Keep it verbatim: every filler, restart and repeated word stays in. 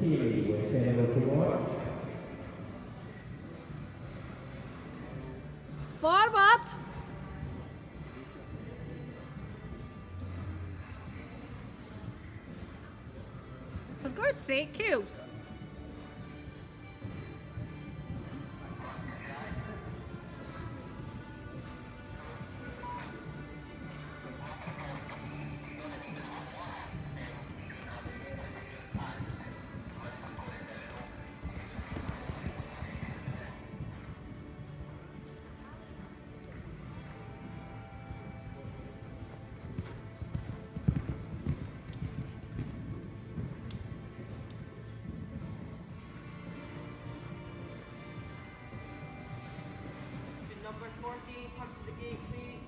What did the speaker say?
Series with Samuel Kumar. Forward! For God's sake, Kills. Number fourteen, come to the gate, please.